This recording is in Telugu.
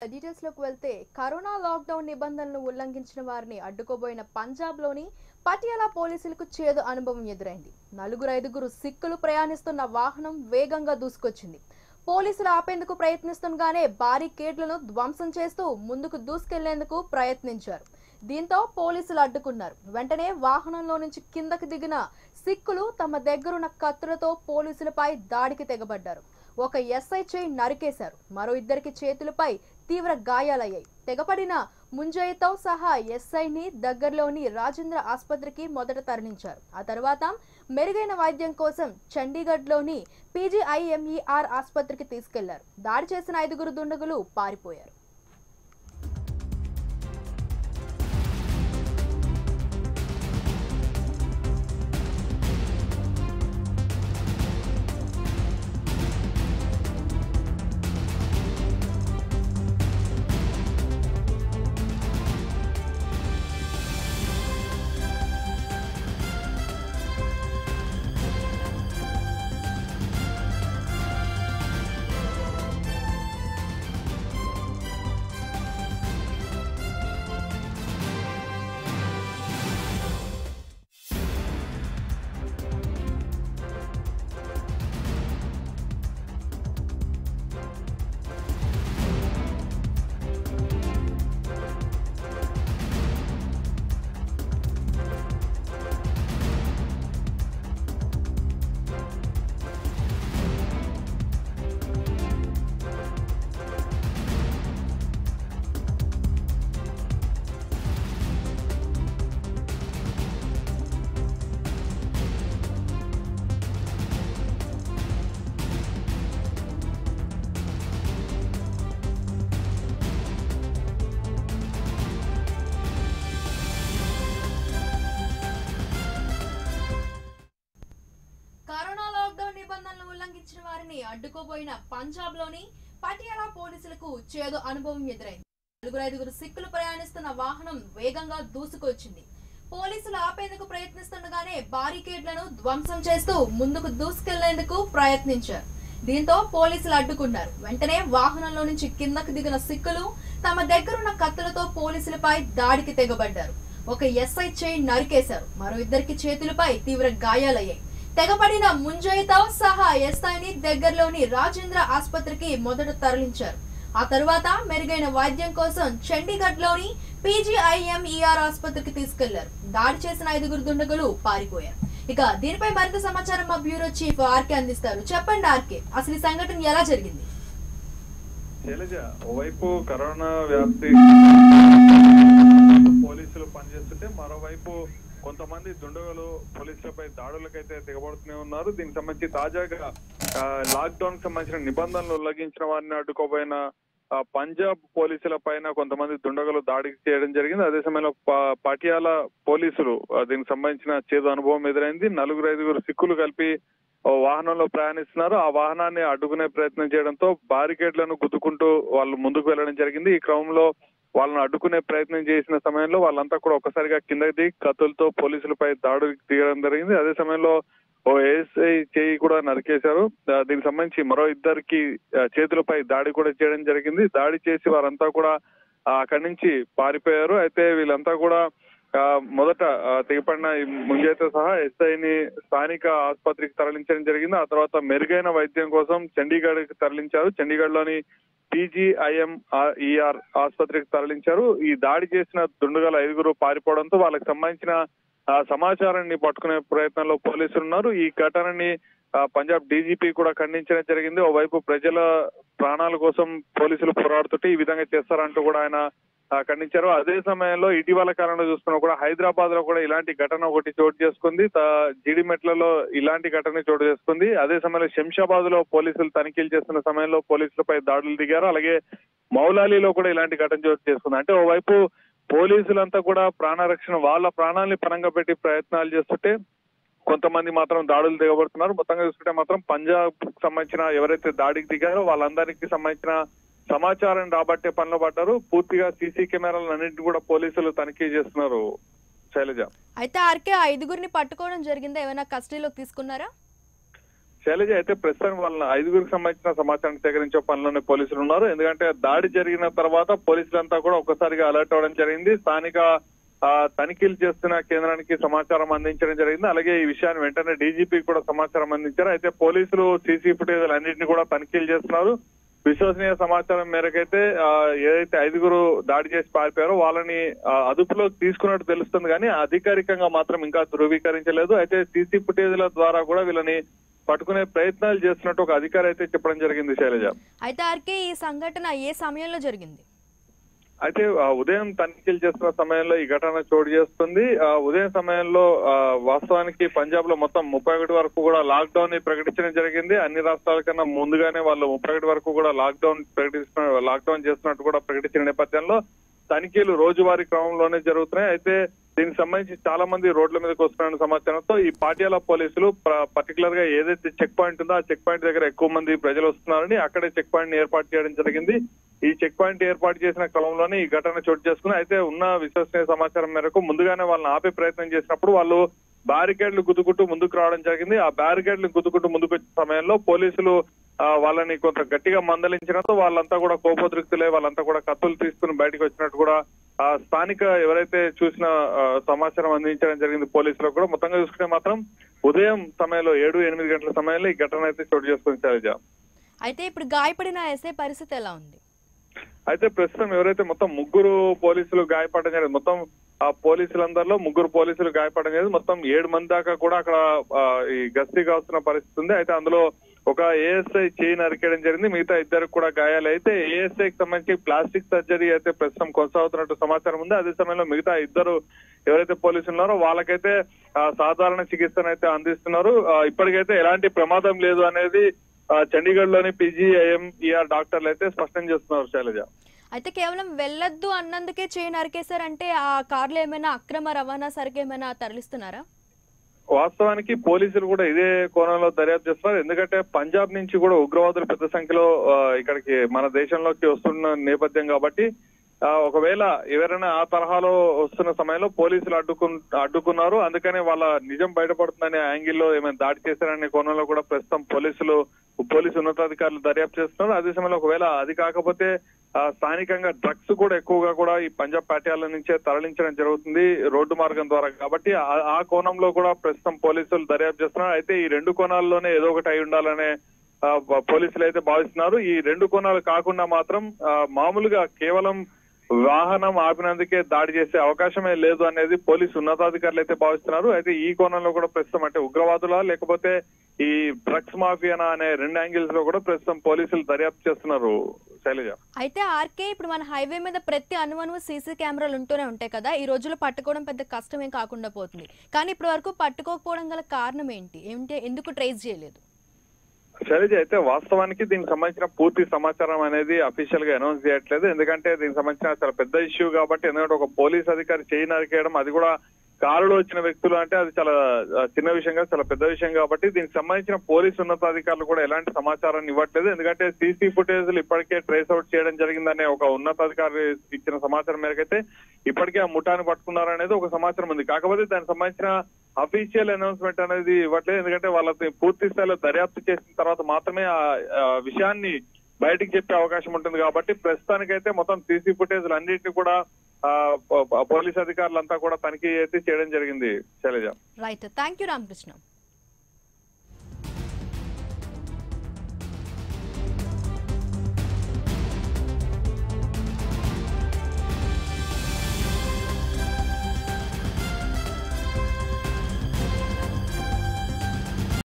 డీటెయిల్స్ లోకి వెళ్తే కరోనా లాక్డౌన్ నిబంధనలను ఉల్లంఘించిన వారిని అడ్డుకోబోయిన పంజాబ్లోని పటియాలా పోలీసులకు చేదు అనుభవం ఎదురైంది. ఐదుగురు సిక్కులు ప్రయాణిస్తున్న వాహనం వేగంగా దూసుకొచ్చింది. పోలీసులు ఆపేందుకు ప్రయత్నిస్తుండగానే బారికేడ్లను ధ్వంసం చేస్తూ ముందుకు దూసుకెళ్లేందుకు ప్రయత్నించారు. దీంతో పోలీసులు అడ్డుకున్నారు. వెంటనే వాహనంలో నుంచి కిందకు దిగిన సిక్కులు తమ దగ్గరున్న కత్తులతో పోలీసులపై దాడికి తెగబడ్డారు. ఒక ఎస్ఐ చేయి నరికేశారు. మరో ఇద్దరికి చేతులపై తీవ్ర గాయాలయ్యాయి. తెగపడిన ముంజయ్యతో సహా ఎస్ఐని దగ్గరలోని రాజేంద్ర ఆసుపత్రికి మొదట తరలించారు. ఆ తర్వాత మెరుగైన వైద్యం కోసం చండీగఢ్లోని పీజీఐఎంఈఆర్ ఆసుపత్రికి తీసుకెళ్లారు. దాడి చేసిన 5 దుండగులు పారిపోయారు. ఉల్లంఘించిన వారిని అడ్డుకోబోయిన పంజాబ్లోని పటియాలా పోలీసులకు చేదు అనుభవం ఎదురైంది. 5 సిక్కులు ప్రయాణిస్తున్న వాహనం వేగంగా దూసుకొచ్చింది. పోలీసులు ఆపేందుకు ప్రయత్నిస్తుండగానే బారికేడ్లను ధ్వంసం చేస్తూ ముందుకు దూసుకెళ్లేందుకు ప్రయత్నించారు. దీంతో పోలీసులు అడ్డుకున్నారు. వెంటనే వాహనంలో నుంచి కిందకు దిగిన సిక్కులు తమ దగ్గరున్న కత్తులతో పోలీసులపై దాడికి తెగబడ్డారు. ఒక ఎస్ఐ చేయి నరికేశారు. మరో ఇద్దరికి చేతులపై తీవ్ర గాయాలయ్యాయి. తెగపడిన ముంజయ్యతో సహా ఎస్ఐని దగ్గరలోని రాజేంద్ర ఆసుపత్రికి మొదట తరలించారు. ఆ తర్వాత మెరుగైన వైద్యం కోసం చండీగఢ్లోని పీజీఐఎంఈఆర్ ఆసుపత్రికి తీసుకెళ్లారు. దాడి చేసిన 5 దుండగులు పారిపోయారు. ఇక దీనిపై మరింత సమాచారం మా బ్యూరో చీఫ్ ఆర్కే అందిస్తారు. చెప్పండి ఆర్కే, అసలు ఈ సంఘటన ఎలా జరిగింది? ఓవైపు కరోనా వ్యాప్తి పోలీసులు పనిచేస్తుంటే మరోవైపు కొంతమంది దుండగులు పోలీసులపై దాడులకైతే దిగబడుతూనే ఉన్నారు. దీనికి సంబంధించి తాజాగా లాక్డౌన్ కి సంబంధించిన నిబంధనలు ఉల్లంఘించిన వారిని అడ్డుకోబోయిన పంజాబ్ పోలీసుల పైన కొంతమంది దుండగులు దాడి చేయడం జరిగింది. అదే సమయంలో పటియాలా పోలీసులు దీనికి సంబంధించిన చేదు అనుభవం ఎదురైంది. 5 సిక్కులు కలిపి వాహనంలో ప్రయాణిస్తున్నారు. ఆ వాహనాన్ని అడ్డుకునే ప్రయత్నం చేయడంతో బారికేడ్లను గుద్దుకుంటూ వాళ్ళు ముందుకు వెళ్లడం జరిగింది. ఈ క్రమంలో వాళ్ళని అడ్డుకునే ప్రయత్నం చేసిన సమయంలో వాళ్ళంతా కూడా ఒక్కసారిగా కిందకి దిగి కత్తులతో పోలీసులపై దాడులకు దిగడం జరిగింది. అదే సమయంలో ఓ ఏఎస్ఐ చేయి కూడా నరికేశారు. దీనికి సంబంధించి మరో ఇద్దరికి చేతులపై దాడి కూడా చేయడం జరిగింది. దాడి చేసి వారంతా కూడా అక్కడి నుంచి పారిపోయారు. అయితే వీళ్ళంతా కూడా మొదట తెగపడిన ముంజయ్యతో సహా ఎస్ఐని స్థానిక ఆసుపత్రికి తరలించడం జరిగింది. ఆ తర్వాత మెరుగైన వైద్యం కోసం చండీగఢ్ కి తరలించారు. చండీగఢ్ లోని పీజీఐఎంఈఆర్ ఆసుపత్రికి తరలించారు. ఈ దాడి చేసిన దుండగుల 5 పారిపోవడంతో వాళ్ళకి సంబంధించిన సమాచారాన్ని పట్టుకునే ప్రయత్నంలో పోలీసులు ఉన్నారు. ఈ ఘటనని పంజాబ్ డీజీపీ కూడా ఖండించడం జరిగింది. ఓవైపు ప్రజల ప్రాణాల కోసం పోలీసులు పోరాడుతుంటే ఈ విధంగా చేస్తారంటూ కూడా ఆయన ఖండించారు. అదే సమయంలో ఇటీవల కాలంలో చూస్తున్నా కూడా హైదరాబాద్ లో కూడా ఇలాంటి ఘటన ఒకటి చోటు చేసుకుంది. జీడిమెట్లలో ఇలాంటి ఘటన చోటు చేసుకుంది. అదే సమయంలో శంషాబాద్ లో పోలీసులు తనిఖీలు చేస్తున్న సమయంలో పోలీసులపై దాడులు దిగారు. అలాగే మౌలాలీలో కూడా ఇలాంటి ఘటన చోటు చేసుకుంది. అంటే ఓవైపు పోలీసులంతా కూడా ప్రాణరక్షణ వాళ్ళ ప్రాణాలని పణంగా పెట్టి ప్రయత్నాలు చేస్తుంటే కొంతమంది మాత్రం దాడులు దిగబడుతున్నారు. మొత్తంగా చూసుకుంటే మాత్రం పంజాబ్ సంబంధించిన ఎవరైతే దాడికి దిగారో వాళ్ళందరికీ సంబంధించిన సమాచారం రాబట్టే పనిలో పడ్డారు. పూర్తిగా సీసీ కెమెరాలన్నింటినీ కూడా పోలీసులు తనిఖీ చేస్తున్నారు. శైలజ, అయితే ఆర్కే 5 పట్టుకోవడం జరిగిందా? ఏమైనా కస్టడీలోకి తీసుకున్నారా? శైలజ అయితే ప్రస్తుతం వాళ్ళ 5గురికి సంబంధించిన సమాచారం సేకరించే పనిలోనే పోలీసులు ఉన్నారు. ఎందుకంటే దాడి జరిగిన తర్వాత పోలీసులంతా కూడా ఒక్కసారిగా అలర్ట్ అవ్వడం జరిగింది. స్థానిక తనిఖీలు చేస్తున్న కేంద్రానికి సమాచారం అందించడం జరిగింది. అలాగే ఈ విషయాన్ని వెంటనే డీజీపీ కూడా సమాచారం అందించారు. అయితే పోలీసులు సీసీ ఫుటేజ్ అన్నింటినీ కూడా తనిఖీలు చేస్తున్నారు. విశ్వసనీయ సమాచారం మేరకైతే ఏదైతే 5గురు దాడి చేసి పారిపోయారో వాళ్ళని అదుపులోకి తీసుకున్నట్టు తెలుస్తుంది, కానీ అధికారికంగా మాత్రం ఇంకా ధృవీకరించలేదు. అయితే సీసీ ఫుటేజ్ల ద్వారా కూడా వీళ్ళని పట్టుకునే ప్రయత్నాలు చేస్తున్నట్టు ఒక అధికారి అయితే చెప్పడం జరిగింది శైలజ. అయితే ఆర్కే ఈ సంఘటన ఏ సమయంలో జరిగింది? అయితే ఉదయం తనిఖీలు చేస్తున్న సమయంలో ఈ ఘటన చోటు చేస్తుంది. ఉదయం సమయంలో వాస్తవానికి పంజాబ్ లో మొత్తం 31 వరకు కూడా లాక్ డౌన్ ని ప్రకటించడం జరిగింది. అన్ని రాష్ట్రాల కన్నా ముందుగానే వాళ్ళు 31 వరకు కూడా లాక్ డౌన్ చేస్తున్నట్టు కూడా ప్రకటించిన నేపథ్యంలో తనిఖీలు రోజువారీ క్రమంలోనే జరుగుతున్నాయి. అయితే దీనికి సంబంధించి చాలా మంది రోడ్ల మీదకి వస్తున్న సమాచారంతో ఈ పాటియాల పోలీసులు పర్టికులర్ గా ఏదైతే చెక్ పాయింట్ ఉందో ఆ చెక్ పాయింట్ దగ్గర ఎక్కువ మంది ప్రజలు వస్తున్నారని అక్కడే చెక్ పాయింట్ ని ఏర్పాటు చేయడం జరిగింది. ఈ చెక్ పాయింట్ ఏర్పాటు చేసిన క్రమంలోనే ఈ ఘటన చోటు చేసుకుని అయితే ఉన్న విశ్వసనీయ సమాచారం మేరకు ముందుగానే వాళ్ళని ఆపే ప్రయత్నం చేసినప్పుడు వాళ్ళు బ్యారికేడ్లు గుద్దుకుంటూ ముందుకు రావడం జరిగింది. ఆ బ్యారికేడ్లు గుద్దుకుంటూ ముందుకు వచ్చిన సమయంలో పోలీసులు వాళ్ళని కొంత గట్టిగా మందలించడంతో వాళ్ళంతా కూడా కోపోద్రిక్తులే వాళ్ళంతా కూడా కత్తులు తీసుకుని బయటకు వచ్చినట్టు కూడా స్థానిక ఎవరైతే చూసిన సమాచారం అందించడం జరిగింది పోలీసులకు కూడా. మొత్తంగా చూసుకుంటే మాత్రం ఉదయం సమయంలో 7-8 గంటల సమయంలో ఈ ఘటన అయితే చోటు చేసుకుని శైలజ. అయితే ఇప్పుడు గాయపడిన ఎస్ఐ పరిస్థితి ఎలా ఉంది? అయితే ప్రస్తుతం ఎవరైతే మొత్తం 3 పోలీసులు గాయపడడం జరిగింది, మొత్తం ఆ పోలీసులందరిలో 3 పోలీసులు గాయపడడం జరిగింది. మొత్తం 7 మంది దాకా కూడా అక్కడ ఈ గస్తీ కాస్తున్న పరిస్థితి ఉంది. అయితే అందులో ఒక ఏఎస్ఐ చేయి నరికేయడం జరిగింది, మిగతా 2 కూడా గాయాలు. అయితే ఏఎస్ఐకి సంబంధించి ప్లాస్టిక్ సర్జరీ అయితే ప్రస్తుతం కొనసాగుతున్నట్టు సమాచారం ఉంది. అదే సమయంలో మిగతా 2 ఎవరైతే పోలీసులు ఉన్నారో వాళ్ళకైతే సాధారణ చికిత్సను అయితే అందిస్తున్నారు. ఇప్పటికైతే ఎలాంటి ప్రమాదం లేదు అనేది చండీగఢ్ లోని PGIMER డాక్టర్లు అయితే స్పష్టం చేస్తున్నారు శైలజ. అయితే కేవలం వెళ్ళొద్దు అన్నందుకే చేయి నరికేశారంటే ఆ కార్లో ఏమైనా అక్రమ రవాణా సరుకు ఏమైనా తరలిస్తున్నారా? వాస్తవానికి పోలీసులు కూడా ఇదే కోణంలో దర్యాప్తు చేస్తున్నారు. ఎందుకంటే పంజాబ్ నుంచి కూడా ఉగ్రవాదులు పెద్ద సంఖ్యలో ఇక్కడికి మన దేశంలోకి వస్తున్న నేపథ్యం కాబట్టి ఒకవేళ ఎవరైనా ఆ తరహాలో వస్తున్న సమయంలో పోలీసులు అడ్డుకున్నారు, అందుకనే వాళ్ళ నిజం బయటపడుతుందనే యాంగిల్లో ఏమైనా దాడి చేశారనే కోణంలో కూడా ప్రస్తుతం పోలీసు ఉన్నతాధికారులు దర్యాప్తు చేస్తున్నారు. అదే సమయంలో ఒకవేళ అది కాకపోతే స్థానికంగా డ్రగ్స్ కూడా ఎక్కువగా కూడా ఈ పంజాబ్ పాటియాల నుంచే తరలించడం జరుగుతుంది రోడ్డు మార్గం ద్వారా, కాబట్టి ఆ కోణంలో కూడా ప్రస్తుతం పోలీసులు దర్యాప్తు చేస్తున్నారు. అయితే ఈ 2 కోణాల్లోనే ఏదో ఒకటి అయి ఉండాలనే పోలీసులు అయితే భావిస్తున్నారు. ఈ 2 కోణాలు కాకుండా మాత్రం మామూలుగా కేవలం వాహనం ఆపినందుకే దాడి చేసే అవకాశమే లేదు అనేది పోలీసు ఉన్నతాధికారులు అయితే భావిస్తున్నారు. అయితే ఈ కోణంలో కూడా ప్రస్తుతం అంటే ఉగ్రవాదులా లేకపోతే ఈ డ్రగ్స్ మాఫియానా అనే 2 యాంగిల్స్ లో కూడా ప్రస్తుతం పోలీసులు దర్యాప్తు చేస్తున్నారు శైలజ. అయితే ఆర్కే ఇప్పుడు మన హైవే మీద ప్రతి అనువనువు సీసీ కెమెరాలు ఉంటూనే ఉంటాయి కదా, ఈ రోజుల్లో పట్టుకోవడం పెద్ద కష్టమేం కాకుండా పోతుంది, కానీ ఇప్పటి వరకు పట్టుకోకపోవడం గల కారణం ఏంటి? ఎందుకు ట్రేస్ చేయలేదు? శైలజ, అయితే వాస్తవానికి దీనికి సంబంధించిన పూర్తి సమాచారం అనేది అఫీషియల్ గా అనౌన్స్ చేయట్లేదు. ఎందుకంటే దీనికి సంబంధించిన చాలా పెద్ద ఇష్యూ కాబట్టి. ఎందుకంటే ఒక పోలీస్ అధికారి చేయి నరికేయడం, అది కూడా కారులో వచ్చిన వ్యక్తులు అంటే అది చాలా చిన్న విషయంగా చాలా పెద్ద విషయం కాబట్టి దీనికి సంబంధించిన పోలీసు ఉన్నతాధికారులు కూడా ఎలాంటి సమాచారాన్ని ఇవ్వట్లేదు. ఎందుకంటే సీసీ ఫుటేజ్లు ఇప్పటికే ట్రేస్ అవుట్ చేయడం జరిగిందనే ఒక ఉన్నతాధికారి ఇచ్చిన సమాచారం మేరకైతే ఇప్పటికే ఆ ముఠాన్ని పట్టుకున్నారనేది ఒక సమాచారం ఉంది. కాకపోతే దానికి సంబంధించిన అఫీషియల్ అనౌన్స్మెంట్ అనేది ఇవ్వట్లేదు. ఎందుకంటే వాళ్ళకి పూర్తి స్థాయిలో దర్యాప్తు చేసిన తర్వాత మాత్రమే ఆ విషయాన్ని బయటికి చెప్పే అవకాశం ఉంటుంది. కాబట్టి ప్రస్తుతానికైతే మొత్తం సీసీ ఫుటేజ్లు అన్నింటినీ కూడా పోలీస్ అధికారులంతా కూడా తనిఖీ అయితే చేయడం జరిగింది Shailaja. Right, thank you Ramakrishna.